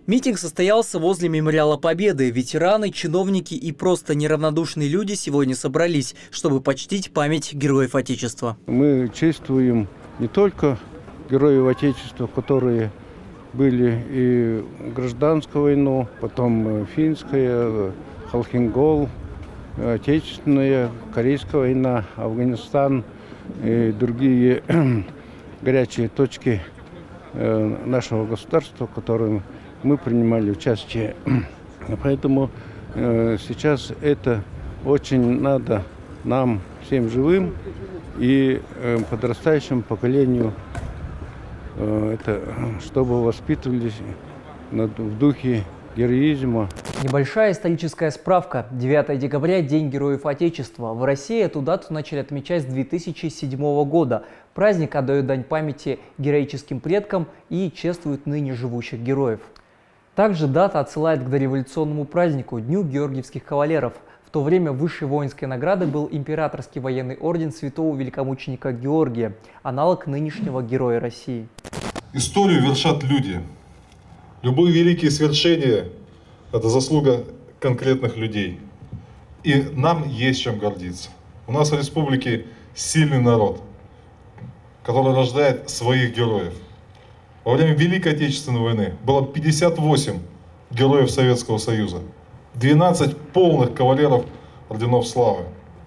Митинг состоялся возле Мемориала Победы. Ветераны, чиновники и просто неравнодушные люди сегодня собрались, чтобы почтить память героев Отечества. Мы чествуем не только героев Отечества, которые были и гражданскую войну, потом финская, Халхингол, Отечественная, Корейская война, Афганистан и другие горячие точки нашего государства, в которых мы принимали участие. Поэтому сейчас это очень надо нам, всем живым и подрастающему поколению, чтобы воспитывались в духе героизма. Небольшая историческая справка. 9 декабря – День Героев Отечества. В России эту дату начали отмечать с 2007 года. Праздник отдает дань памяти героическим предкам и чествует ныне живущих героев. Также дата отсылает к дореволюционному празднику – Дню Георгиевских кавалеров. В то время высшей воинской наградой был императорский военный орден святого великомученика Георгия, аналог нынешнего Героя России. Историю вершат люди. Любые великие свершения – это заслуга конкретных людей. И нам есть чем гордиться. У нас в республике сильный народ, который рождает своих героев. Во время Великой Отечественной войны было 58 героев Советского Союза, 12 полных кавалеров орденов славы.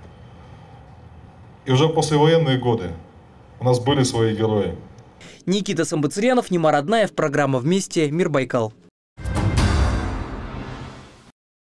И уже послевоенные годы у нас были свои герои. Никита Самбацырянов, Немар Аднаев, программа «Вместе. Мир Байкал».